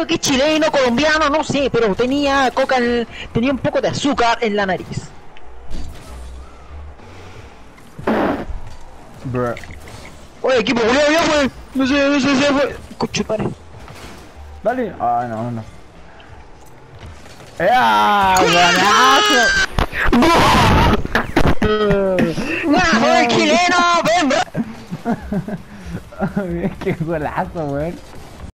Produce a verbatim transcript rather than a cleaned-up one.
creo que chileno, colombiano, no sé, pero tenía coca, en, tenía un poco de azúcar en la nariz. Bruh. Oye, equipo, culiao, ya fue. No sé, no sé, se fue. Coche, pare. Dale. Ay, no, no. ¡Ea! ¡Golazo! ¡Ah, el chileno! ¡Ven, bro! ¡Qué golazo, weón!